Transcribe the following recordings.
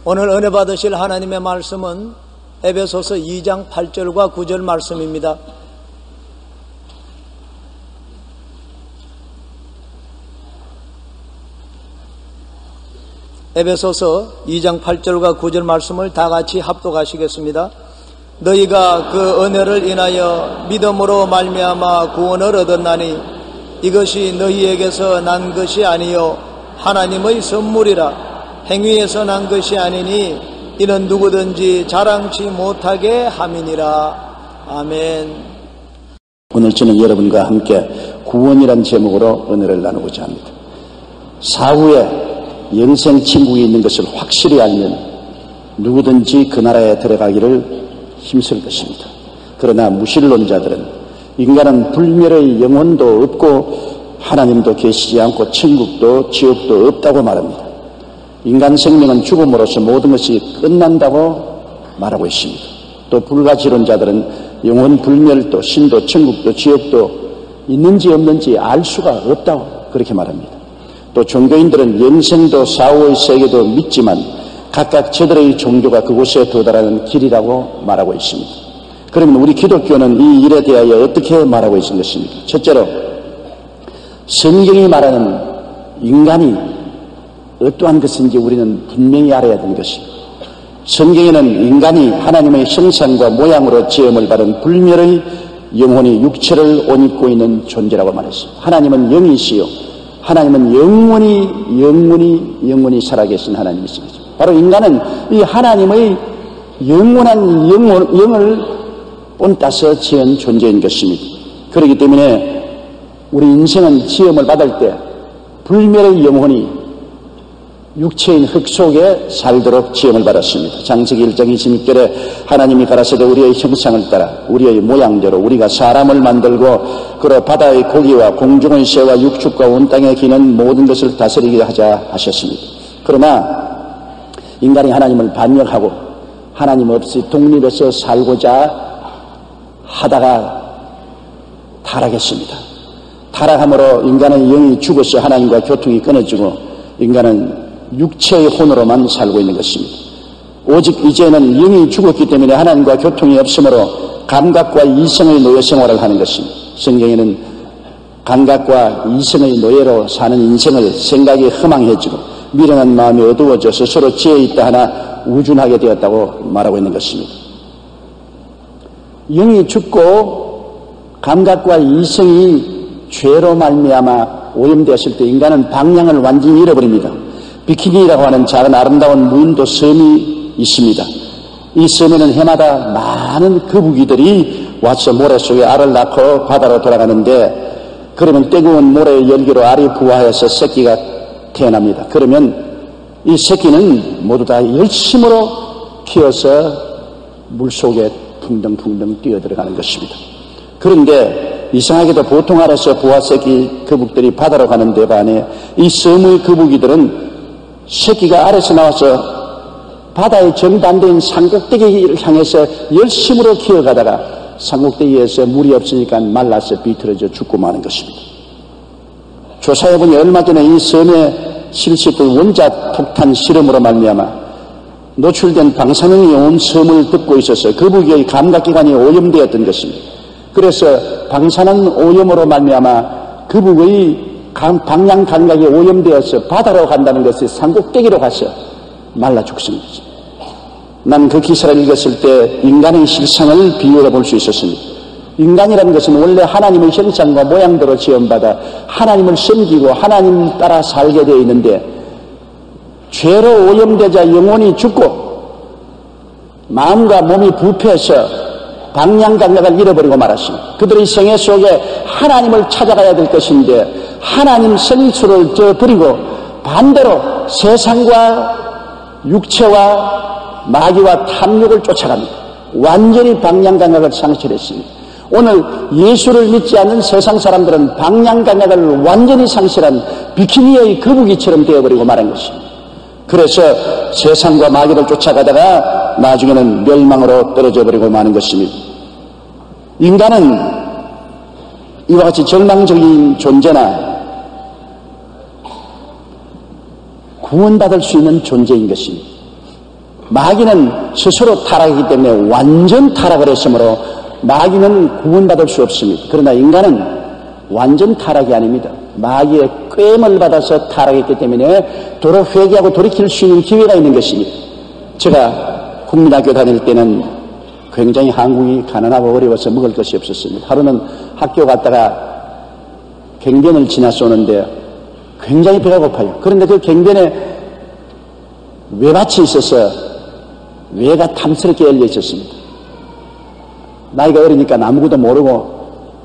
오늘 은혜 받으실 하나님의 말씀은 에베소서 2장 8절과 9절 말씀입니다. 에베소서 2장 8절과 9절 말씀을 다 같이 합독하시겠습니다. 너희가 그 은혜를 인하여 믿음으로 말미암아 구원을 얻었나니 이것이 너희에게서 난 것이 아니요 하나님의 선물이라. 행위에서 난 것이 아니니 이는 누구든지 자랑치 못하게 함이니라. 아멘. 오늘 저는 여러분과 함께 구원이란 제목으로 은혜를 나누고자 합니다. 사후에 영생 천국이 있는 것을 확실히 알면 누구든지 그 나라에 들어가기를 힘쓸 것입니다. 그러나 무신론자들은 인간은 불멸의 영혼도 없고 하나님도 계시지 않고 천국도 지옥도 없다고 말합니다. 인간 생명은 죽음으로써 모든 것이 끝난다고 말하고 있습니다. 또 불가지론자들은 영혼 불멸도 신도 천국도 지옥도 있는지 없는지 알 수가 없다고 그렇게 말합니다. 또 종교인들은 영생도 사후의 세계도 믿지만 각각 저들의 종교가 그곳에 도달하는 길이라고 말하고 있습니다. 그러면 우리 기독교는 이 일에 대하여 어떻게 말하고 있는 것입니까? 첫째로 성경이 말하는 인간이 어떠한 것인지 우리는 분명히 알아야 되는 것입니다. 성경에는 인간이 하나님의 형상과 모양으로 지음을 받은 불멸의 영혼이 육체를 옷 입고 있는 존재라고 말했습니다. 하나님은 영이시요 하나님은 영원히 살아계신 하나님이십니다. 바로 인간은 이 하나님의 영원한 영을 본따서 지은 존재인 것입니다. 그렇기 때문에 우리 인생은 지음을 받을 때 불멸의 영혼이 육체인 흙 속에 살도록 지음을 받았습니다. 창세기 1장 26절에 하나님이 가라사대 우리의 형상을 따라 우리의 모양대로 우리가 사람을 만들고 그로 바다의 고기와 공중의 새와 육축과 온 땅에 기는 모든 것을 다스리게 하자 하셨습니다. 그러나 인간이 하나님을 반역하고 하나님 없이 독립해서 살고자 하다가 타락했습니다. 타락함으로 인간의 영이 죽어서 하나님과 교통이 끊어지고 인간은 육체의 혼으로만 살고 있는 것입니다. 오직 이제는 영이 죽었기 때문에 하나님과 교통이 없으므로 감각과 이성의 노예 생활을 하는 것입니다. 성경에는 감각과 이성의 노예로 사는 인생을 생각이 허망해지고 미련한 마음이 어두워져서 서로 지혜 있다 하나 우준하게 되었다고 말하고 있는 것입니다. 영이 죽고 감각과 이성이 죄로 말미암아 오염되었을 때 인간은 방향을 완전히 잃어버립니다. 비키니라고 하는 작은 아름다운 무인도 섬이 있습니다. 이 섬에는 해마다 많은 거북이들이 와서 모래 속에 알을 낳고 바다로 돌아가는데 그러면 뜨거운 모래의 열기로 알이 부화해서 새끼가 태어납니다. 그러면 이 새끼는 모두 다 열심으로 키워서 물속에 풍덩풍덩 뛰어들어가는 것입니다. 그런데 이상하게도 보통 알에서 부화새끼 거북들이 바다로 가는 데 반해 이 섬의 거북이들은 새끼가 알에서 나와서 바다의 정반대인 산꼭대기를 향해서 열심으로 기어가다가 산꼭대기에서 물이 없으니까 말라서 비틀어져 죽고 마는 것입니다. 조사해보니 얼마 전에 이 섬에 실시했던 원자 폭탄 실험으로 말미암아 노출된 방사능이 온 섬을 덮고 있어서 거북이의 감각기관이 오염되었던 것입니다. 그래서 방사능 오염으로 말미암아 거북의 방향 감각이 오염되어서 바다로 간다는 것이 산꼭대기로 가서 말라 죽습니다. 난 그 기사를 읽었을 때 인간의 실상을 비유해 볼 수 있었습니다. 인간이라는 것은 원래 하나님의 형상과 모양대로 지음받아 하나님을 섬기고 하나님 따라 살게 되어 있는데 죄로 오염되자 영혼이 죽고 마음과 몸이 부패해서 방향 감각을 잃어버리고 말았습니다. 그들의 생애 속에 하나님을 찾아가야 될 것인데 하나님 성수를 버리고 반대로 세상과 육체와 마귀와 탐욕을 쫓아갑니다. 완전히 방향 감각을 상실했습니다. 오늘 예수를 믿지 않는 세상 사람들은 방향 감각을 완전히 상실한 비키니의 거북이처럼 되어버리고 말한 것입니다. 그래서 세상과 마귀를 쫓아가다가 나중에는 멸망으로 떨어져 버리고 마는 것입니다. 인간은 이와 같이 절망적인 존재나 구원받을 수 있는 존재인 것입니다. 마귀는 스스로 타락이기 때문에 완전 타락을 했으므로 마귀는 구원받을 수 없습니다. 그러나 인간은 완전 타락이 아닙니다. 마귀의 꾀임을 받아서 타락했기 때문에 도로 회개하고 돌이킬 수 있는 기회가 있는 것입니다. 제가 국민학교 다닐 때는 굉장히 한국이 가난하고 어려워서 먹을 것이 없었습니다. 하루는 학교 갔다가 갱변을 지나서 오는데 굉장히 배가 고파요. 그런데 그 갱변에 외밭이 있어서 외가 탐스럽게 열려 있었습니다. 나이가 어리니까 아무것도 모르고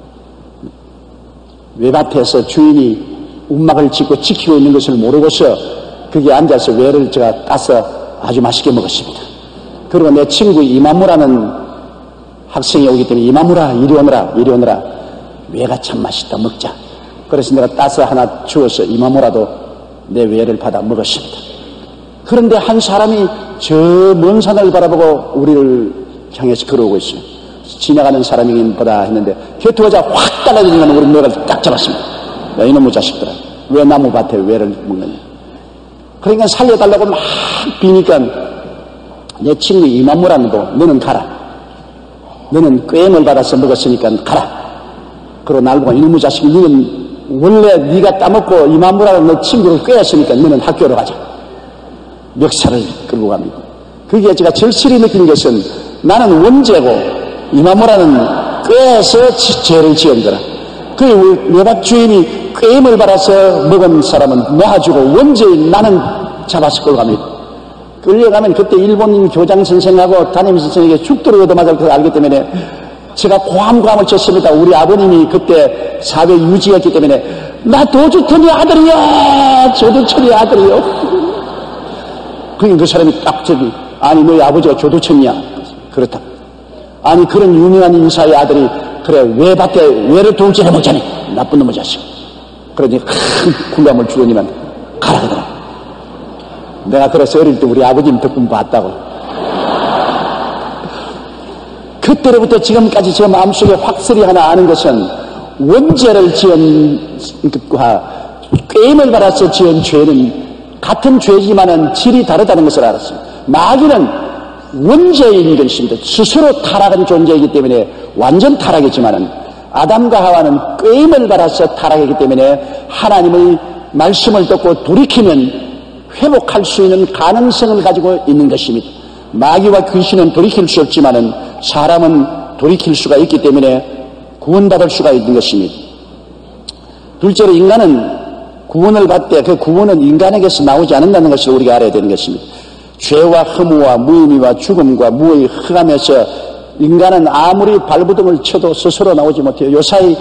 외밭에서 주인이 움막을 짓고 지키고 있는 것을 모르고서 거기에 앉아서 외를 제가 따서 아주 맛있게 먹었습니다. 그리고 내 친구 이마무라는 학생이 오기 때문에 이마무라 이리 오너라 외가 참 맛있다 먹자. 그래서 내가 따서 하나 주어서 이마무라도 내 외를 받아 먹었습니다. 그런데 한 사람이 저 먼 산을 바라보고 우리를 향해서 걸어오고 있어요. 지나가는 사람이긴 보다 했는데 곁으로자 확 달라지는 우리 뇌를 딱 잡았습니다. 야, 이놈의 자식들아, 왜 나무밭에 외를 먹느냐. 그러니까 살려달라고 막 비니까 내 친구 이마무라는도 너는 가라. 너는 꾀임을 받아서 먹었으니까 가라. 그러고 날 보고 이놈의 자식, 너는 원래 네가 따먹고 이마무라는 너 친구를 꾀했으니까 너는 학교로 가자. 멱살을 끌고 갑니다. 그게 제가 절실히 느낀 것은 나는 원죄고 이마무라는 꾀에서 죄를 지은 거라. 그 외밭 주인이 꾀임을 받아서 먹은 사람은 놓아주고 원죄인 나는 잡아서 끌고 갑니다. 끌려가면 그때 일본인 교장 선생하고 담임 선생에게 죽도록 얻어맞을 걸 알기 때문에 제가 고함고함을 쳤습니다. 우리 아버님이 그때 사회 유지였기 때문에 나 도주천이 아들이야, 조두천이 아들이요. 그러니까 그 사람이 딱 저기, 아니 너희 아버지가 조두천이야. 그렇다. 아니 그런 유명한 인사의 아들이 그래 외밭에 외를 통째로 먹자니 나쁜 놈의 자식. 그러니 큰 굴감을 주더니만 가라 그러더라. 내가 그래서 어릴 때 우리 아버님 덕분 봤다고. 그때로부터 지금까지 제 마음속에 확실히 하나 아는 것은 원죄를 지은 것과 꾀임을 받아서 지은 죄는 같은 죄지만은 질이 다르다는 것을 알았습니다. 마귀는 원죄인 것입니다. 스스로 타락한 존재이기 때문에 완전 타락이지만은 아담과 하와는 꾀임을 받아서 타락했기 때문에 하나님의 말씀을 듣고 돌이키면 회복할 수 있는 가능성을 가지고 있는 것입니다. 마귀와 귀신은 돌이킬 수 없지만은 사람은 돌이킬 수가 있기 때문에 구원받을 수가 있는 것입니다. 둘째로 인간은 구원을 받되 그 구원은 인간에게서 나오지 않는다는 것을 우리가 알아야 되는 것입니다. 죄와 허무와 무의미와 죽음과 무의 흑암에서 인간은 아무리 발부둥을 쳐도 스스로 나오지 못해요. 요사이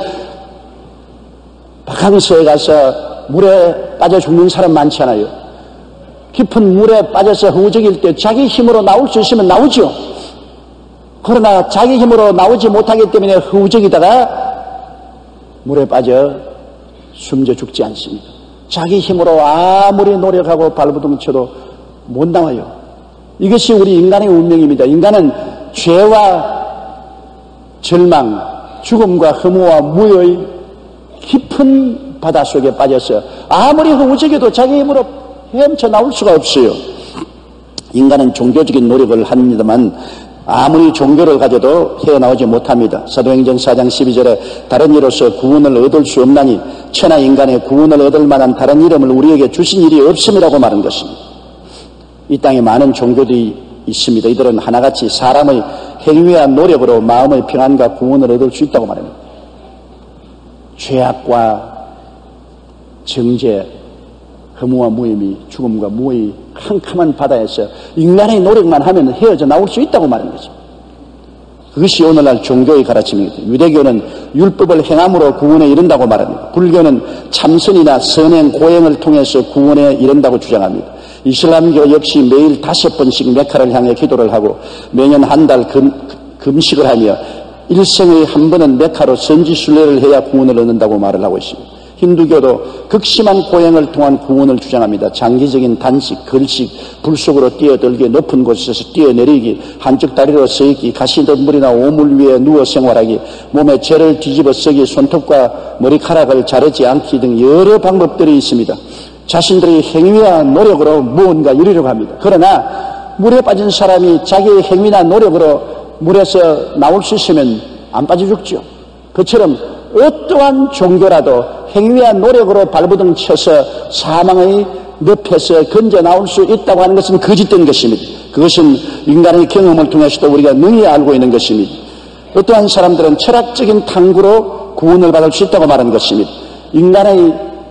바캉스에 가서 물에 빠져 죽는 사람 많지 않아요. 깊은 물에 빠져서 허우적일 때 자기 힘으로 나올 수 있으면 나오죠. 그러나 자기 힘으로 나오지 못하기 때문에 허우적이다가 물에 빠져 숨져 죽지 않습니다. 자기 힘으로 아무리 노력하고 발부둥 쳐도 못 나와요. 이것이 우리 인간의 운명입니다. 인간은 죄와 절망, 죽음과 허무와 무의 깊은 바다 속에 빠져서 아무리 허우적여도 자기 힘으로 헤엄쳐 나올 수가 없어요. 인간은 종교적인 노력을 합니다만 아무리 종교를 가져도 헤어나오지 못합니다. 사도행전 4장 12절에 다른 이로서 구원을 얻을 수 없나니 천하 인간의 구원을 얻을 만한 다른 이름을 우리에게 주신 일이 없음이라고 말한 것입니다. 이 땅에 많은 종교들이 있습니다. 이들은 하나같이 사람의 행위와 노력으로 마음의 평안과 구원을 얻을 수 있다고 말합니다. 죄악과 정죄, 허무와 무의미, 죽음과 무의 캄캄한 바다에서 인간의 노력만 하면 헤어져 나올 수 있다고 말하는 거죠. 그것이 오늘날 종교의 가르침입니다. 유대교는 율법을 행함으로 구원에 이른다고 말합니다. 불교는 참선이나 선행, 고행을 통해서 구원에 이른다고 주장합니다. 이슬람교 역시 매일 5번씩 메카를 향해 기도를 하고 매년 한 달 금식을 하며 일생의 한 번은 메카로 선지순례를 해야 구원을 얻는다고 말을 하고 있습니다. 힌두교도 극심한 고행을 통한 구원을 주장합니다. 장기적인 단식, 걸식, 불 속으로 뛰어들기, 높은 곳에서 뛰어내리기, 한쪽 다리로 서있기, 가시덤불이나 오물 위에 누워 생활하기, 몸에 죄를 뒤집어 쓰기, 손톱과 머리카락을 자르지 않기 등 여러 방법들이 있습니다. 자신들의 행위와 노력으로 무언가 이루려고 합니다. 그러나 물에 빠진 사람이 자기의 행위나 노력으로 물에서 나올 수 있으면 안 빠져 죽죠. 그처럼 어떠한 종교라도 행위와 노력으로 발버둥 쳐서 사망의 늪에서 건져 나올 수 있다고 하는 것은 거짓된 것입니다. 그것은 인간의 경험을 통해서도 우리가 능히 알고 있는 것입니다. 어떠한 사람들은 철학적인 탐구로 구원을 받을 수 있다고 말하는 것입니다. 인간의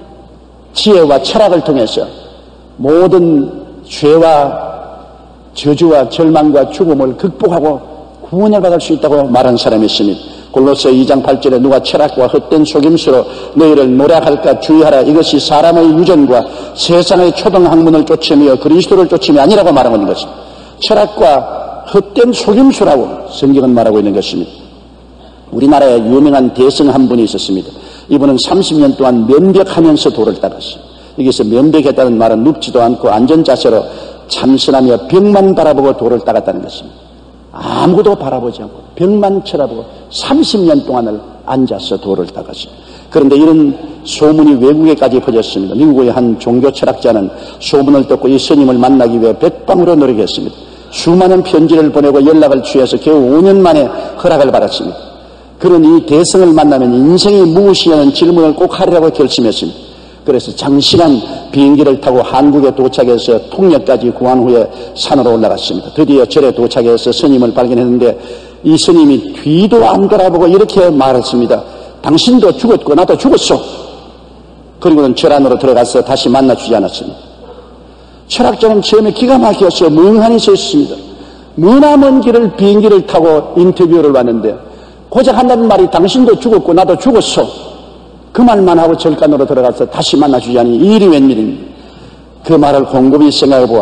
지혜와 철학을 통해서 모든 죄와 저주와 절망과 죽음을 극복하고 구원을 받을 수 있다고 말하는 사람이 있습니다. 골로새 2장 8절에 누가 철학과 헛된 속임수로 너희를 노략할까 주의하라. 이것이 사람의 유전과 세상의 초등학문을 쫓으며 그리스도를 쫓음이 아니라고 말하는 것입니다. 철학과 헛된 속임수라고 성경은 말하고 있는 것입니다. 우리나라에 유명한 대성 한 분이 있었습니다. 이분은 30년 동안 면벽하면서 돌을 닦았어요. 여기서 면벽했다는 말은 눕지도 않고 안전자세로 참선하며 벽만 바라보고 돌을 닦았다는 것입니다. 아무것도 바라보지 않고 벽만 쳐다보고 30년 동안을 앉아서 돌을 닦았어요. 그런데 이런 소문이 외국에까지 퍼졌습니다. 미국의 한 종교 철학자는 소문을 듣고 이 스님을 만나기 위해 백방으로 노력했습니다. 수많은 편지를 보내고 연락을 취해서 겨우 5년 만에 허락을 받았습니다. 그런 이 대성을 만나면 인생이 무엇이냐는 질문을 꼭 하리라고 결심했습니다. 그래서 장시간 비행기를 타고 한국에 도착해서 통역까지 구한 후에 산으로 올라갔습니다. 드디어 절에 도착해서 스님을 발견했는데 이 스님이 뒤도 안 돌아보고 이렇게 말했습니다. 당신도 죽었고 나도 죽었어. 그리고는 절 안으로 들어가서 다시 만나주지 않았습니다. 철학자는 처음에 기가 막혀서 멍하니 서 있습니다. 머나먼 길을 비행기를 타고 인터뷰를 왔는데 고작 한다는 말이 당신도 죽었고 나도 죽었어. 그 말만 하고 절간으로 들어가서 다시 만나주자니 이 일이 웬일입니까? 그 말을 곰곰이 생각해보고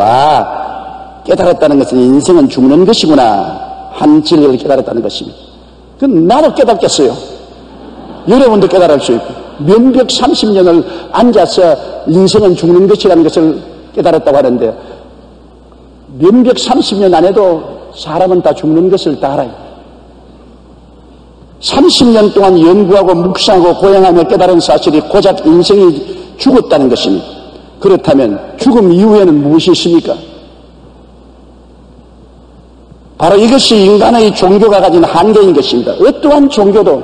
깨달았다는 것은 인생은 죽는 것이구나. 한 진리를 깨달았다는 것입니다. 그럼 나도 깨닫겠어요. 여러분도 깨달을 수 있고 면벽 30년을 앉아서 인생은 죽는 것이라는 것을 깨달았다고 하는데 면벽 30년 안에도 사람은 다 죽는 것을 다 알아요. 30년 동안 연구하고 묵상하고 고행하며 깨달은 사실이 고작 인생이 죽었다는 것입니다. 그렇다면 죽음 이후에는 무엇이 있습니까? 바로 이것이 인간의 종교가 가진 한계인 것입니다. 어떠한 종교도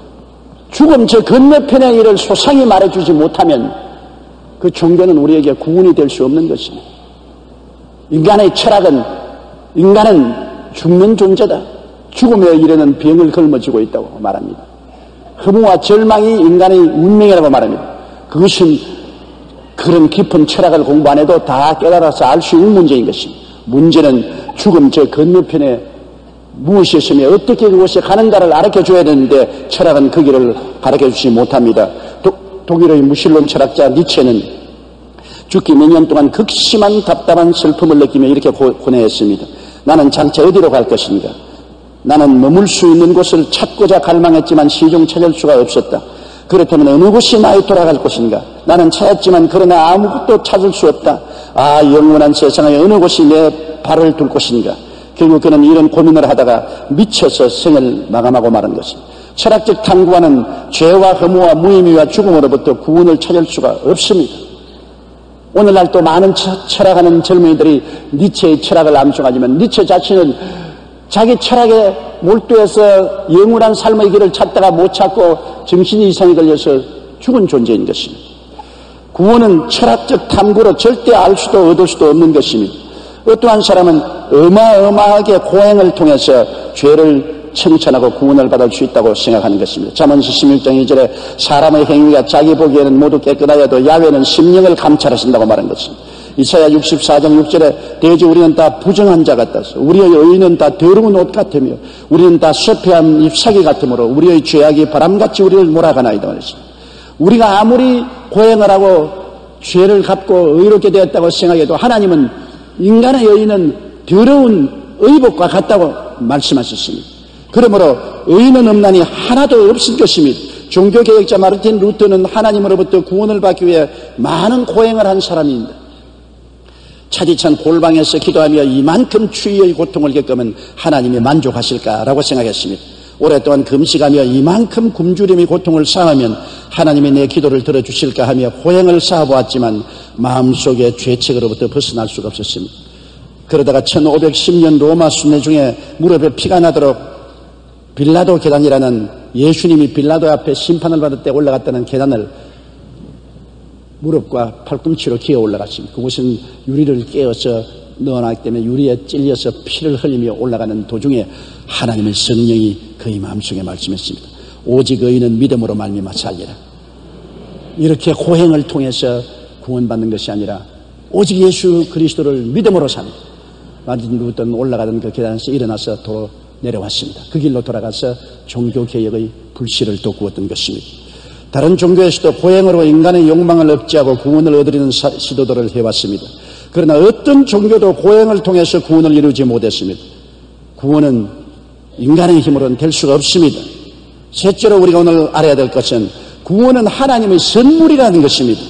죽음 저 건너편의 일을 소상히 말해주지 못하면 그 종교는 우리에게 구원이 될 수 없는 것입니다. 인간의 철학은 인간은 죽는 존재다. 죽음에 이르는 병을 걸머쥐고 있다고 말합니다. 허무와 절망이 인간의 운명이라고 말합니다. 그것은 그런 깊은 철학을 공부 안 해도 다 깨달아서 알 수 있는 문제인 것입니다. 문제는 죽음 저 건너편에 무엇이 있으며 어떻게 그것이 가는가를 가르쳐줘야 되는데 철학은 그 길을 가르쳐주지 못합니다. 독일의 무신론 철학자 니체는 죽기 몇 년 동안 극심한 답답한 슬픔을 느끼며 이렇게 고뇌했습니다. 나는 장차 어디로 갈 것인가? 나는 머물 수 있는 곳을 찾고자 갈망했지만 시중 찾을 수가 없었다. 그렇다면 어느 곳이 나의 돌아갈 곳인가? 나는 찾았지만 그러나 아무것도 찾을 수 없다. 영원한 세상에 어느 곳이 내 발을 둘 곳인가? 결국 그는 이런 고민을 하다가 미쳐서 생을 마감하고 말한 것입니다. 철학적 탐구와는 죄와 허무와 무의미와 죽음으로부터 구원을 찾을 수가 없습니다. 오늘날 또 많은 철학하는 젊은이들이 니체의 철학을 암송하지만 니체 자신은 자기 철학에 몰두해서 영원한 삶의 길을 찾다가 못 찾고 정신이 이상이 걸려서 죽은 존재인 것입니다. 구원은 철학적 탐구로 절대 알 수도 얻을 수도 없는 것입니다. 어떠한 사람은 어마어마하게 고행을 통해서 죄를 청천하고 구원을 받을 수 있다고 생각하는 것입니다. 잠언서 16장 2절에 사람의 행위가 자기 보기에는 모두 깨끗하여도 야훼는 심령을 감찰하신다고 말한 것입니다. 이사야 64장 6절에 대지 우리는 다 부정한 자 같아서 우리의 의는 다 더러운 옷 같으며 우리는 다 쇠폐한 잎사귀 같으므로 우리의 죄악이 바람같이 우리를 몰아가나이다 말했습니다. 우리가 아무리 고행을 하고 죄를 갚고 의롭게 되었다고 생각해도 하나님은 인간의 의는 더러운 의복과 같다고 말씀하셨습니다. 그러므로 의는 없나니 하나도 없을 것입니다. 종교개혁자 마르틴 루터는 하나님으로부터 구원을 받기 위해 많은 고행을 한 사람입니다. 차디찬 골방에서 기도하며 이만큼 추위의 고통을 겪으면 하나님이 만족하실까라고 생각했습니다. 오랫동안 금식하며 이만큼 굶주림의 고통을 쌓으면 하나님이 내 기도를 들어주실까 하며 고행을 쌓아보았지만 마음속에 죄책으로부터 벗어날 수가 없었습니다. 그러다가 1510년 로마 순례 중에 무릎에 피가 나도록 빌라도 계단이라는, 예수님이 빌라도 앞에 심판을 받을 때 올라갔다는 계단을 무릎과 팔꿈치로 기어 올라갔습니다. 그곳은 유리를 깨어서 넣어놨기 때문에 유리에 찔려서 피를 흘리며 올라가는 도중에 하나님의 성령이 그의 마음속에 말씀했습니다. 오직 의인은 믿음으로 말미암아 살리라. 이렇게 고행을 통해서 구원받는 것이 아니라 오직 예수 그리스도를 믿음으로 삽니다. 마틴 루터는 올라가던 그 계단에서 일어나서 도로 내려왔습니다. 그 길로 돌아가서 종교개혁의 불씨를 돋구었던 것입니다. 다른 종교에서도 고행으로 인간의 욕망을 억제하고 구원을 얻으려는 시도들을 해왔습니다. 그러나 어떤 종교도 고행을 통해서 구원을 이루지 못했습니다. 구원은 인간의 힘으로는 될 수가 없습니다. 셋째로 우리가 오늘 알아야 될 것은 구원은 하나님의 선물이라는 것입니다.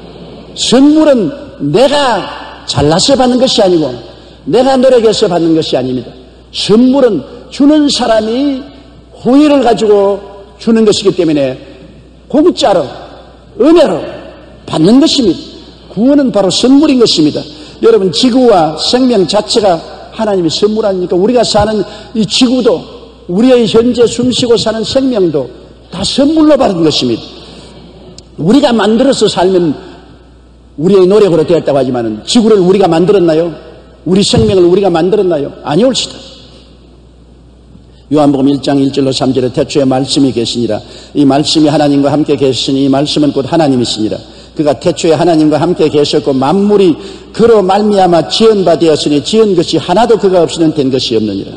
선물은 내가 잘나서 받는 것이 아니고 내가 노력해서 받는 것이 아닙니다. 선물은 주는 사람이 호의를 가지고 주는 것이기 때문에 공짜로 은혜로 받는 것입니다. 구원은 바로 선물인 것입니다. 여러분, 지구와 생명 자체가 하나님의 선물 아닙니까? 우리가 사는 이 지구도, 우리의 현재 숨쉬고 사는 생명도 다 선물로 받은 것입니다. 우리가 만들어서 살면 우리의 노력으로 되었다고 하지만 지구를 우리가 만들었나요? 우리 생명을 우리가 만들었나요? 아니올시다. 요한복음 1장 1절로 3절에 태초에 말씀이 계시니라. 이 말씀이 하나님과 함께 계시니 이 말씀은 곧 하나님이시니라. 그가 태초에 하나님과 함께 계셨고 만물이 그로 말미암아 지은 바 되었으니 지은 것이 하나도 그가 없이는 된 것이 없느니라.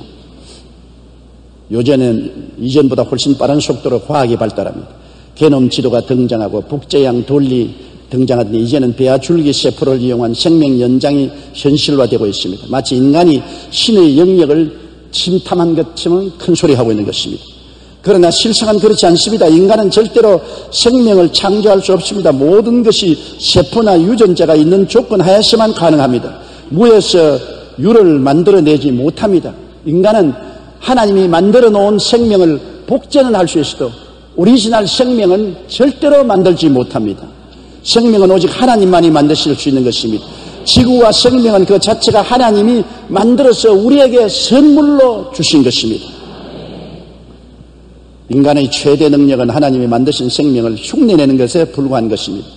요즘에는 이전보다 훨씬 빠른 속도로 과학이 발달합니다. 게놈 지도가 등장하고 북제양 돌리 등장하더니 이제는 배아 줄기 세포를 이용한 생명 연장이 현실화되고 있습니다. 마치 인간이 신의 영역을 침탐한 것처럼 큰 소리하고 있는 것입니다. 그러나 실상은 그렇지 않습니다. 인간은 절대로 생명을 창조할 수 없습니다. 모든 것이 세포나 유전자가 있는 조건 하에서만 가능합니다. 무에서 유를 만들어내지 못합니다. 인간은 하나님이 만들어 놓은 생명을 복제는 할 수 있어도 오리지널 생명은 절대로 만들지 못합니다. 생명은 오직 하나님만이 만드실 수 있는 것입니다. 지구와 생명은 그 자체가 하나님이 만들어서 우리에게 선물로 주신 것입니다. 인간의 최대 능력은 하나님이 만드신 생명을 흉내내는 것에 불과한 것입니다.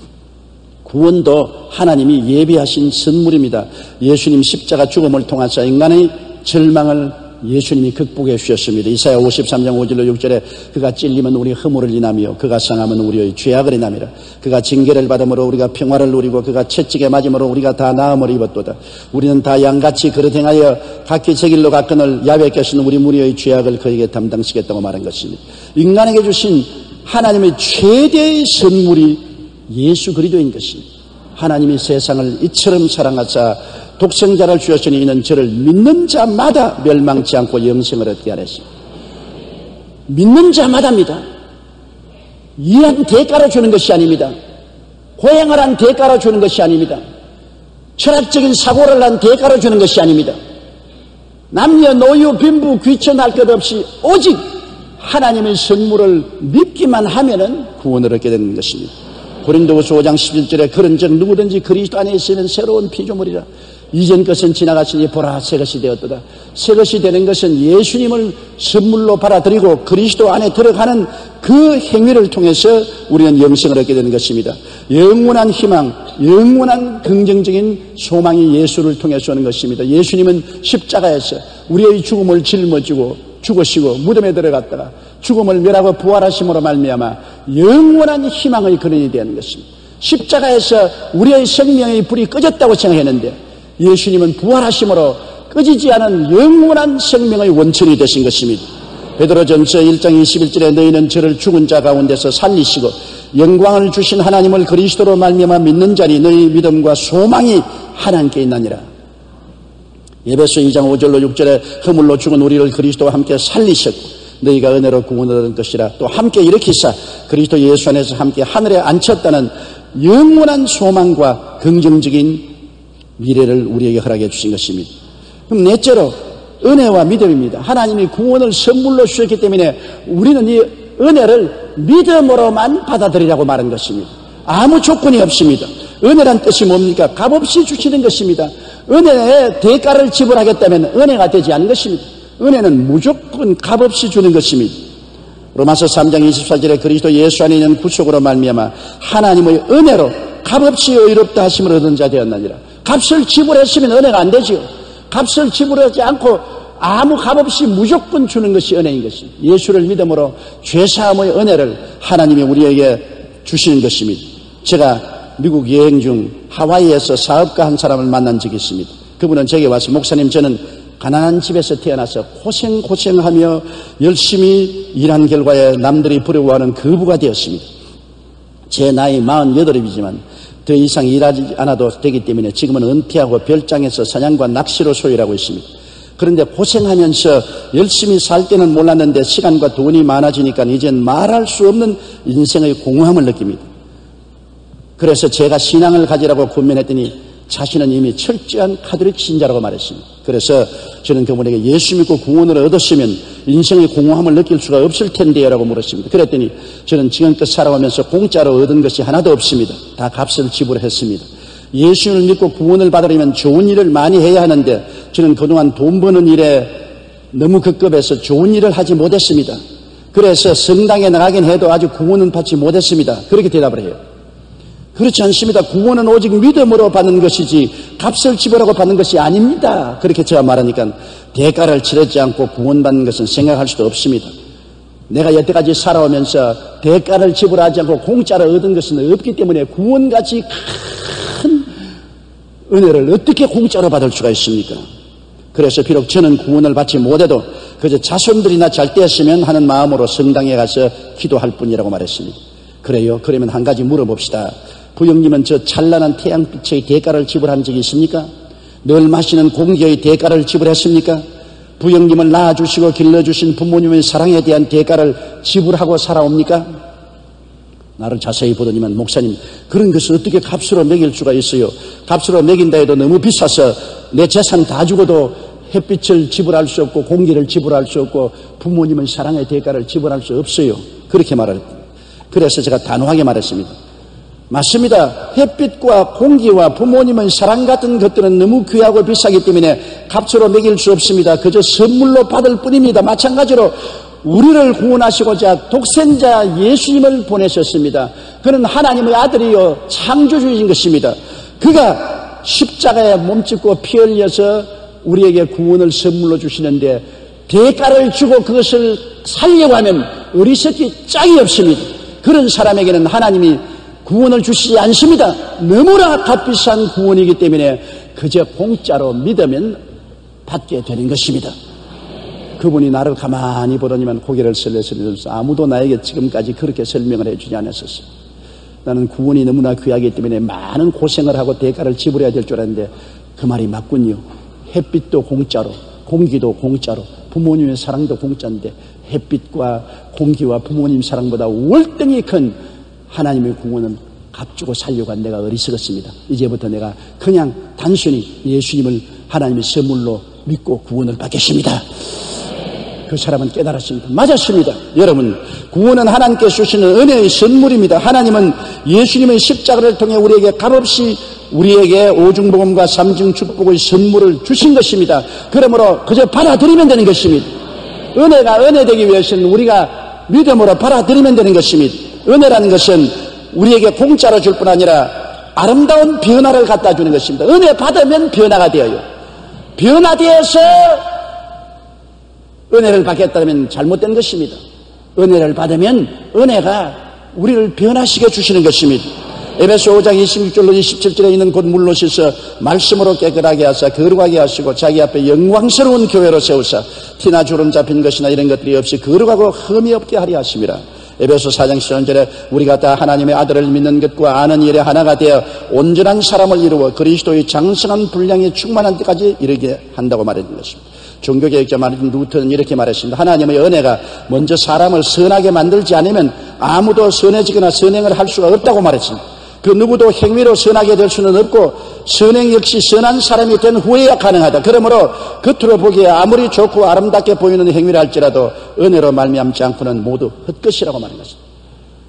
구원도 하나님이 예비하신 선물입니다. 예수님 십자가 죽음을 통해서 인간의 절망을 예수님이 극복해 주셨습니다. 이사야 53장 5절로 6절에 그가 찔리면 우리 허물을 인하며 그가 상함은 우리의 죄악을 인함이라. 그가 징계를 받음으로 우리가 평화를 누리고 그가 채찍에 맞음으로 우리가 다 나음을 입었도다. 우리는 다 양같이 그릇 행하여 각기 제 길로 갔거늘 야훼께서는 우리 무리의 죄악을 그에게 담당시겠다고 말한 것입니다. 인간에게 주신 하나님의 최대의 선물이 예수 그리스도인 것입니다. 하나님이 세상을 이처럼 사랑하사 독생자를 주셨으니 이는 저를 믿는 자마다 멸망치 않고 영생을 얻게 하랬습니다. 믿는 자마다입니다. 일한 대가로 주는 것이 아닙니다. 고행을 한 대가로 주는 것이 아닙니다. 철학적인 사고를 한 대가로 주는 것이 아닙니다. 남녀 노유 빈부 귀천할 것 없이 오직 하나님의 선물을 믿기만 하면은 구원을 얻게 되는 것입니다. 고린도후서 5장 11절에 그런즉 누구든지 그리스도 안에 있으면 새로운 피조물이라. 이전 것은 지나갔으니 보라 새 것이 되었도다. 새 것이 되는 것은 예수님을 선물로 받아들이고 그리스도 안에 들어가는 그 행위를 통해서 우리는 영생을 얻게 되는 것입니다. 영원한 희망, 영원한 긍정적인 소망이 예수를 통해서 오는 것입니다. 예수님은 십자가에서 우리의 죽음을 짊어지고 죽으시고 무덤에 들어갔다가 죽음을 멸하고 부활하심으로 말미암아 영원한 희망의 근원이 되는 것입니다. 십자가에서 우리의 생명의 불이 꺼졌다고 생각했는데 예수님은 부활하심으로 꺼지지 않은 영원한 생명의 원천이 되신 것입니다. 베드로전서 1장 21절에 너희는 저를 죽은 자 가운데서 살리시고 영광을 주신 하나님을 그리스도로 말미암아 믿는 자니 너희 믿음과 소망이 하나님께 있나니라. 에베소 2장 5절로 6절에 허물로 죽은 우리를 그리스도와 함께 살리셨고 너희가 은혜로 구원을 얻은 것이라. 또 함께 일으키사 그리스도 예수 안에서 함께 하늘에 앉혔다는 영원한 소망과 긍정적인 미래를 우리에게 허락해 주신 것입니다. 그럼 넷째로 은혜와 믿음입니다. 하나님이 구원을 선물로 주셨기 때문에 우리는 이 은혜를 믿음으로만 받아들이라고 말한 것입니다. 아무 조건이 없습니다. 은혜란 뜻이 뭡니까? 값없이 주시는 것입니다. 은혜에 대가를 지불하겠다면 은혜가 되지 않는 것입니다. 은혜는 무조건 값없이 주는 것입니다. 로마서 3장 24절에 그리스도 예수 안에 있는 구속으로 말미암아 하나님의 은혜로 값없이 의롭다 하심을 얻은 자 되었나니라. 값을 지불했으면 은혜가 안 되지요. 값을 지불하지 않고 아무 값없이 무조건 주는 것이 은혜인 것입니다. 예수를 믿음으로 죄사함의 은혜를 하나님이 우리에게 주시는 것입니다. 제가 미국 여행 중 하와이에서 사업가 한 사람을 만난 적이 있습니다. 그분은 제게 와서 목사님, 저는 가난한 집에서 태어나서 고생하며 열심히 일한 결과에 남들이 부러워하는 거부가 되었습니다. 제 나이 48이지만 더 이상 일하지 않아도 되기 때문에 지금은 은퇴하고 별장에서 사냥과 낚시로 소일하고 있습니다. 그런데 고생하면서 열심히 살 때는 몰랐는데 시간과 돈이 많아지니까 이젠 말할 수 없는 인생의 공허함을 느낍니다. 그래서 제가 신앙을 가지라고 권면했더니 자신은 이미 철저한 카톨릭 신자라고 말했습니다. 그래서 저는 그분에게 예수 믿고 구원을 얻었으면 인생의 공허함을 느낄 수가 없을 텐데요 라고 물었습니다. 그랬더니 저는 지금껏 살아오면서 공짜로 얻은 것이 하나도 없습니다. 다 값을 지불했습니다. 예수를 믿고 구원을 받으려면 좋은 일을 많이 해야 하는데 저는 그동안 돈 버는 일에 너무 급급해서 좋은 일을 하지 못했습니다. 그래서 성당에 나가긴 해도 아직 구원은 받지 못했습니다. 그렇게 대답을 해요. 그렇지 않습니다. 구원은 오직 믿음으로 받는 것이지 값을 지불하고 받는 것이 아닙니다. 그렇게 제가 말하니까 대가를 치르지 않고 구원받는 것은 생각할 수도 없습니다. 내가 여태까지 살아오면서 대가를 지불하지 않고 공짜로 얻은 것은 없기 때문에 구원같이 큰 은혜를 어떻게 공짜로 받을 수가 있습니까? 그래서 비록 저는 구원을 받지 못해도 그저 자손들이나 잘 되었으면 하는 마음으로 성당에 가서 기도할 뿐이라고 말했습니다. 그래요? 그러면 한 가지 물어봅시다. 부형님은 저 찬란한 태양빛의 대가를 지불한 적이 있습니까? 늘 마시는 공기의 대가를 지불했습니까? 부형님을 낳아주시고 길러주신 부모님의 사랑에 대한 대가를 지불하고 살아옵니까? 나를 자세히 보더니만 목사님, 그런 것을 어떻게 값으로 매길 수가 있어요? 값으로 매긴다 해도 너무 비싸서 내 재산 다 주고도 햇빛을 지불할 수 없고 공기를 지불할 수 없고 부모님의 사랑의 대가를 지불할 수 없어요. 그렇게 말했다. 그래서 제가 단호하게 말했습니다. 맞습니다. 햇빛과 공기와 부모님의 사랑 같은 것들은 너무 귀하고 비싸기 때문에 값으로 매길 수 없습니다. 그저 선물로 받을 뿐입니다. 마찬가지로 우리를 구원하시고자 독생자 예수님을 보내셨습니다. 그는 하나님의 아들이요 창조주인 것입니다. 그가 십자가에 몸짓고 피 흘려서 우리에게 구원을 선물로 주시는데 대가를 주고 그것을 살려고 하면 어리석기 짝이 없습니다. 그런 사람에게는 하나님이 구원을 주시지 않습니다. 너무나 값비싼 구원이기 때문에 그저 공짜로 믿으면 받게 되는 것입니다. 그분이 나를 가만히 보더니만 고개를 설레설레면서 아무도 나에게 지금까지 그렇게 설명을 해주지 않았었어요. 나는 구원이 너무나 귀하기 때문에 많은 고생을 하고 대가를 지불해야 될 줄 알았는데 그 말이 맞군요. 햇빛도 공짜로, 공기도 공짜로, 부모님의 사랑도 공짜인데 햇빛과 공기와 부모님 사랑보다 월등히 큰 하나님의 구원은 값주고 살려고 한 내가 어리석었습니다. 이제부터 내가 그냥 단순히 예수님을 하나님의 선물로 믿고 구원을 받겠습니다. 그 사람은 깨달았습니다. 맞았습니다. 여러분, 구원은 하나님께 주시는 은혜의 선물입니다. 하나님은 예수님의 십자가를 통해 우리에게 값없이 우리에게 오중복음과 삼중 축복의 선물을 주신 것입니다. 그러므로 그저 받아들이면 되는 것입니다. 은혜가 은혜되기 위해서는 우리가 믿음으로 받아들이면 되는 것입니다. 은혜라는 것은 우리에게 공짜로 줄 뿐 아니라 아름다운 변화를 갖다 주는 것입니다. 은혜 받으면 변화가 되어요. 변화되어서 은혜를 받겠다면 잘못된 것입니다. 은혜를 받으면 은혜가 우리를 변화시켜 주시는 것입니다. 에베소 5장 26절로 27절에 있는 곧 물로 씻어 말씀으로 깨끗하게 하사 거룩하게 하시고 자기 앞에 영광스러운 교회로 세우사 티나 주름 잡힌 것이나 이런 것들이 없이 거룩하고 흠이 없게 하려 하심이라. 에베소 4장 14절에 우리가 다 하나님의 아들을 믿는 것과 아는 일에 하나가 되어 온전한 사람을 이루어 그리스도의 장성한 분량에 충만한 때까지 이르게 한다고 말했던 것입니다. 종교개혁자 마르틴 루터는 이렇게 말했습니다. 하나님의 은혜가 먼저 사람을 선하게 만들지 않으면 아무도 선해지거나 선행을 할 수가 없다고 말했습니다. 그 누구도 행위로 선하게 될 수는 없고 선행 역시 선한 사람이 된 후에야 가능하다. 그러므로 겉으로 보기에 아무리 좋고 아름답게 보이는 행위를 할지라도 은혜로 말미암지 않고는 모두 헛것이라고 말한 것입니다.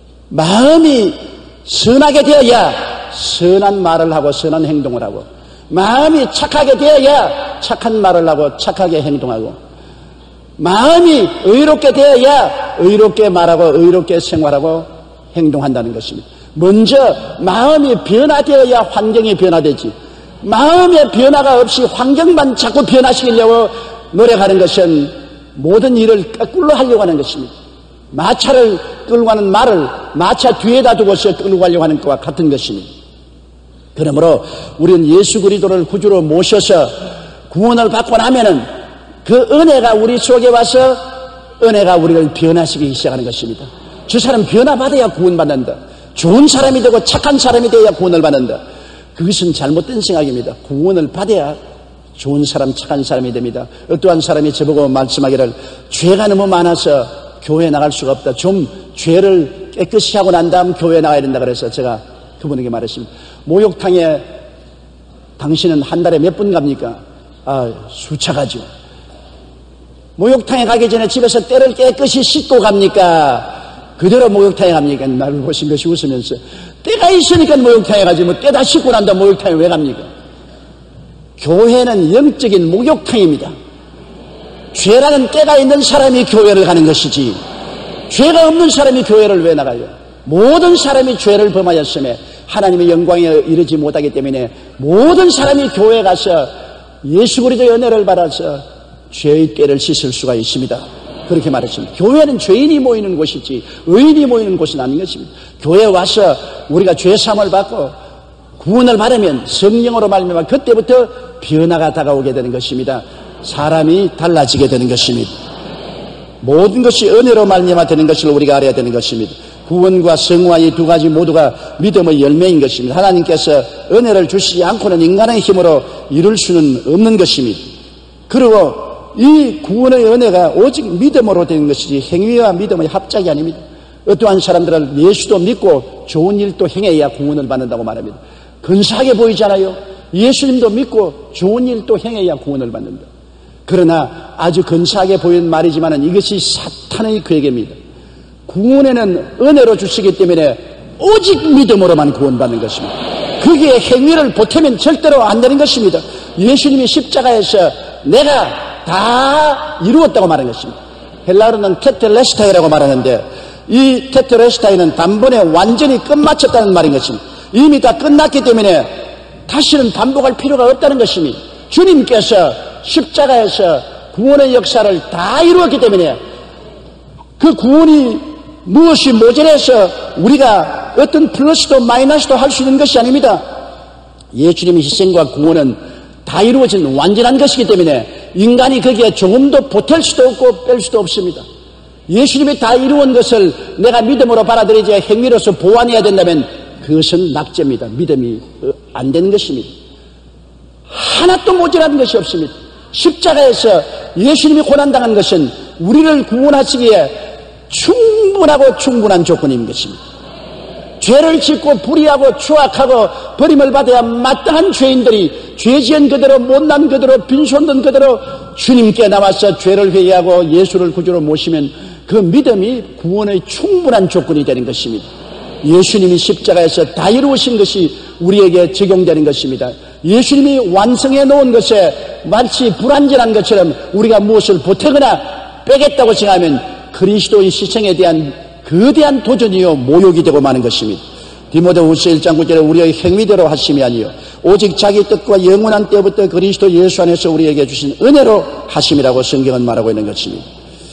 마음이 선하게 되어야 선한 말을 하고 선한 행동을 하고 마음이 착하게 되어야 착한 말을 하고 착하게 행동하고, 마음이 의롭게 되어야 의롭게 말하고 의롭게 생활하고 행동한다는 것입니다. 먼저 마음이 변화되어야 환경이 변화되지, 마음의 변화가 없이 환경만 자꾸 변화시키려고 노력하는 것은 모든 일을 거꾸로 하려고 하는 것입니다. 마차를 끌고 가는 말을 마차 뒤에다 두고서 끌고 가려고 하는 것과 같은 것입니다. 그러므로 우리는 예수 그리스도를 구주로 모셔서 구원을 받고 나면은 그 은혜가 우리 속에 와서 은혜가 우리를 변화시키기 시작하는 것입니다. 저 사람 변화받아야 구원받는다. 좋은 사람이 되고 착한 사람이 되어야 구원을 받는다. 그것은 잘못된 생각입니다. 구원을 받아야 좋은 사람, 착한 사람이 됩니다. 어떠한 사람이 저보고 말씀하기를 죄가 너무 많아서 교회에 나갈 수가 없다. 좀 죄를 깨끗이 하고 난 다음 교회에 나가야 된다. 그래서 제가 그분에게 말했습니다. 목욕탕에 당신은 한 달에 몇 번 갑니까? 수차 가죠. 목욕탕에 가기 전에 집에서 때를 깨끗이 씻고 갑니까? 그대로 목욕탕에 갑니까? 나를 보신 것이 웃으면서 때가 있으니까 목욕탕에 가지 뭐 때다 씻고 난다 목욕탕에 왜 갑니까? 교회는 영적인 목욕탕입니다. 죄라는 때가 있는 사람이 교회를 가는 것이지 죄가 없는 사람이 교회를 왜 나가요? 모든 사람이 죄를 범하였음에 하나님의 영광에 이르지 못하기 때문에 모든 사람이 교회에 가서 예수 그리스도의 은혜를 받아서 죄의 때를 씻을 수가 있습니다. 그렇게 말했습니다. 교회는 죄인이 모이는 곳이지 의인이 모이는 곳은 아닌 것입니다. 교회에 와서 우리가 죄 사함을 받고 구원을 받으면 성령으로 말미암아 그때부터 변화가 다가오게 되는 것입니다. 사람이 달라지게 되는 것입니다. 모든 것이 은혜로 말미암아 되는 것을 우리가 알아야 되는 것입니다. 구원과 성화 이 두 가지 모두가 믿음의 열매인 것입니다. 하나님께서 은혜를 주시지 않고는 인간의 힘으로 이룰 수는 없는 것입니다. 그리고 이 구원의 은혜가 오직 믿음으로 되는 것이지 행위와 믿음의 합작이 아닙니다. 어떠한 사람들은 예수도 믿고 좋은 일도 행해야 구원을 받는다고 말합니다. 근사하게 보이잖아요. 예수님도 믿고 좋은 일도 행해야 구원을 받는다. 그러나 아주 근사하게 보이는 말이지만 이것이 사탄의 괴계입니다. 구원에는 은혜로 주시기 때문에 오직 믿음으로만 구원받는 것입니다. 거기에 행위를 보태면 절대로 안 되는 것입니다. 예수님이 십자가에서 내가 다 이루었다고 말한 것입니다. 헬라어로는 테텔레스타이라고 말하는데 이 테텔레스타이는 단번에 완전히 끝마쳤다는 말인 것입니다. 이미 다 끝났기 때문에 다시는 반복할 필요가 없다는 것입니다. 주님께서 십자가에서 구원의 역사를 다 이루었기 때문에 그 구원이 무엇이 모자라서 우리가 어떤 플러스도 마이너스도 할 수 있는 것이 아닙니다. 예수님의 희생과 구원은 다 이루어진 완전한 것이기 때문에 인간이 거기에 조금도 보탤 수도 없고 뺄 수도 없습니다. 예수님이 다 이루은 것을 내가 믿음으로 받아들이지 행위로서 보완해야 된다면 그것은 낙제입니다. 믿음이 안 되는 것입니다. 하나도 모자란 것이 없습니다. 십자가에서 예수님이 고난당한 것은 우리를 구원하시기에 충분하고 충분한 조건인 것입니다. 죄를 짓고 불의하고 추악하고 버림을 받아야 마땅한 죄인들이 죄지은 그대로 못난 그대로 빈손든 그대로 주님께 나와서 죄를 회개하고 예수를 구주로 모시면 그 믿음이 구원의 충분한 조건이 되는 것입니다. 예수님이 십자가에서 다 이루으신 것이 우리에게 적용되는 것입니다. 예수님이 완성해 놓은 것에 마치 불완전한 것처럼 우리가 무엇을 보태거나 빼겠다고 생각하면 그리스도의 희생에 대한 거대한 도전이요 모욕이 되고 마는 것입니다. 디모데후서 1장 9절에 우리의 행위대로 하심이 아니요 오직 자기 뜻과 영원한 때부터 그리스도 예수 안에서 우리에게 주신 은혜로 하심이라고 성경은 말하고 있는 것입니다.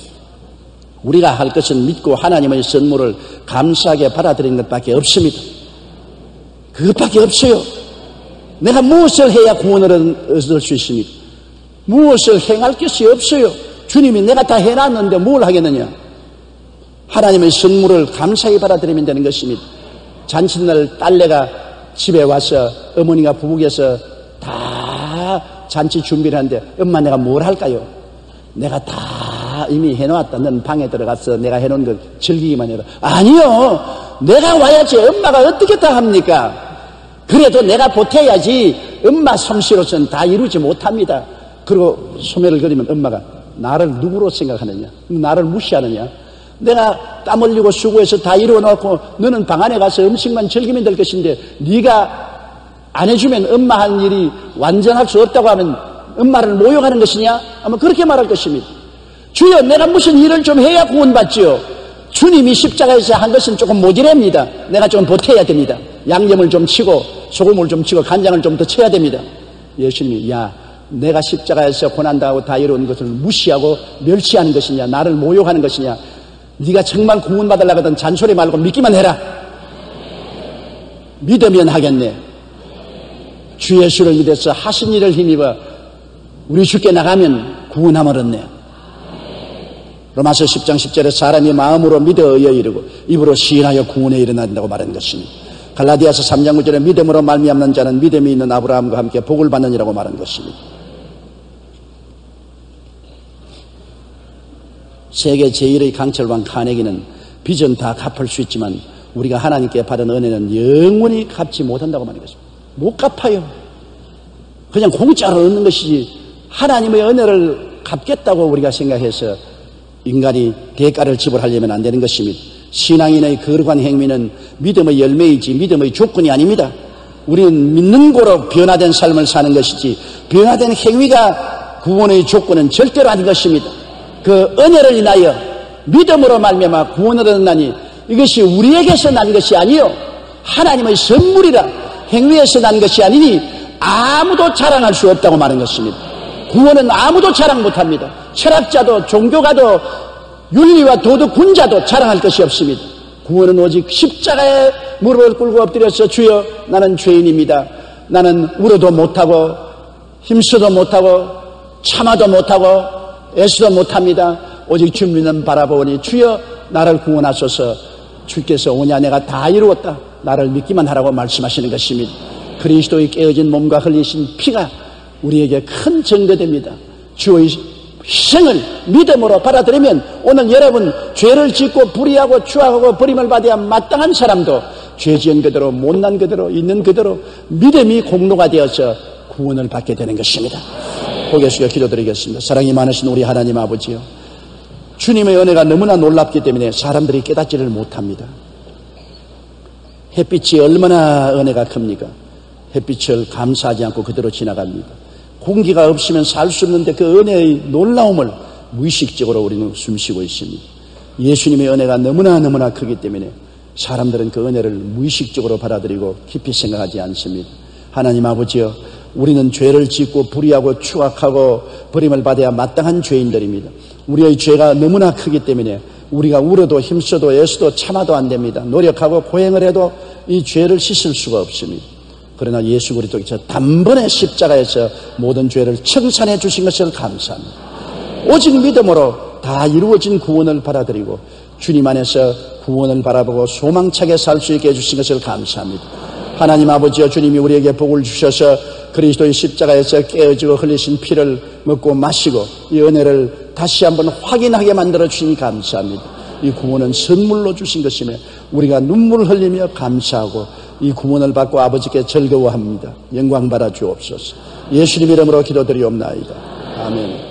우리가 할 것은 믿고 하나님의 선물을 감사하게 받아들이는 것밖에 없습니다. 그것밖에 없어요. 내가 무엇을 해야 구원을 얻을 수 있습니까? 무엇을 행할 것이 없어요. 주님이 내가 다 해놨는데 뭘 하겠느냐? 하나님의 선물을 감사히 받아들이면 되는 것입니다. 잔칫날 딸내가 집에 와서 어머니가 부엌에서 다 잔치 준비를 하는데 엄마 내가 뭘 할까요? 내가 다 이미 해놓았다. 넌 방에 들어가서 내가 해놓은 걸 즐기기만 해라. 아니요. 내가 와야지 엄마가 어떻게 다 합니까? 그래도 내가 보태야지 엄마 솜씨로서는 다 이루지 못합니다. 그리고 소매를 그리면 엄마가 나를 누구로 생각하느냐? 나를 무시하느냐? 내가 땀 흘리고 수고해서 다 이루어놓고 너는 방 안에 가서 음식만 즐기면 될 것인데 네가 안 해주면 엄마 한 일이 완전할 수 없다고 하면 엄마를 모욕하는 것이냐? 아마 그렇게 말할 것입니다. 주여, 내가 무슨 일을 좀 해야 구원받지요? 주님이 십자가에서 한 것은 조금 모자랍니다. 내가 좀 보태야 됩니다. 양념을 좀 치고 소금을 좀 치고 간장을 좀 더 쳐야 됩니다. 예수님이 야, 내가 십자가에서 고난당하고 다 이루는 것을 무시하고 멸시하는 것이냐, 나를 모욕하는 것이냐, 네가 정말 구원받으려고 하던 잔소리 말고 믿기만 해라. 믿으면 하겠네. 주 예수를 믿어서 하신 일을 힘입어 우리 주께 나가면 구원함을 얻네. 로마서 10장 10절에 사람이 마음으로 믿어 의에 이르고 입으로 시인하여 구원에 이르는다고 말한 것이니, 갈라디아서 3장 9절에 믿음으로 말미암는 자는 믿음이 있는 아브라함과 함께 복을 받느니라고 말한 것입니다. 세계 제1의 강철왕 카네기는 빚은 다 갚을 수 있지만 우리가 하나님께 받은 은혜는 영원히 갚지 못한다고 말한 것입니다. 못 갚아요. 그냥 공짜로 얻는 것이지 하나님의 은혜를 갚겠다고 우리가 생각해서 인간이 대가를 지불하려면 안 되는 것입니다. 신앙인의 거룩한 행위는 믿음의 열매이지 믿음의 조건이 아닙니다. 우리는 믿는 거로 변화된 삶을 사는 것이지 변화된 행위가 구원의 조건은 절대로 아닌 것입니다. 그 은혜를 인하여 믿음으로 말미암아 구원을 얻나니 이것이 우리에게서 난 것이 아니요 하나님의 선물이라 행위에서 난 것이 아니니 아무도 자랑할 수 없다고 말한 것입니다. 구원은 아무도 자랑 못합니다. 철학자도 종교가도 윤리와 도덕 군자도 자랑할 것이 없습니다. 구원은 오직 십자가에 무릎을 꿇고 엎드려서 주여 나는 죄인입니다. 나는 울어도 못하고 힘써도 못하고 참아도 못하고 애써도 못합니다. 오직 주님은 바라보니 주여 나를 구원하소서. 주께서 오냐 내가 다 이루었다. 나를 믿기만 하라고 말씀하시는 것입니다. 그리스도의 깨어진 몸과 흘리신 피가 우리에게 큰 증거됩니다. 주의 희생을 믿음으로 받아들이면 오늘 여러분 죄를 짓고 불의하고 추악하고 버림을 받아야 마땅한 사람도 죄 지은 그대로 못난 그대로 있는 그대로 믿음이 공로가 되어서 구원을 받게 되는 것입니다. 고개 숙여 기도드리겠습니다. 사랑이 많으신 우리 하나님 아버지요, 주님의 은혜가 너무나 놀랍기 때문에 사람들이 깨닫지를 못합니다. 햇빛이 얼마나 은혜가 큽니까? 햇빛을 감사하지 않고 그대로 지나갑니다. 공기가 없으면 살 수 없는데 그 은혜의 놀라움을 무의식적으로 우리는 숨쉬고 있습니다. 예수님의 은혜가 너무나 크기 때문에 사람들은 그 은혜를 무의식적으로 받아들이고 깊이 생각하지 않습니다. 하나님 아버지여, 우리는 죄를 짓고 불의하고 추악하고 버림을 받아야 마땅한 죄인들입니다. 우리의 죄가 너무나 크기 때문에 우리가 울어도 힘써도 애써도 참아도 안 됩니다. 노력하고 고행을 해도 이 죄를 씻을 수가 없습니다. 그러나 예수 그리스도께서 단번에 십자가에서 모든 죄를 청산해 주신 것을 감사합니다. 오직 믿음으로 다 이루어진 구원을 받아들이고 주님 안에서 구원을 바라보고 소망차게 살 수 있게 해주신 것을 감사합니다. 하나님 아버지여, 주님이 우리에게 복을 주셔서 그리스도의 십자가에서 깨어지고 흘리신 피를 먹고 마시고 이 은혜를 다시 한번 확인하게 만들어 주시니 감사합니다. 이 구원은 선물로 주신 것이며 우리가 눈물을 흘리며 감사하고 이 구원을 받고 아버지께 즐거워합니다. 영광 받아 주옵소서. 예수님 이름으로 기도드리옵나이다. 아멘.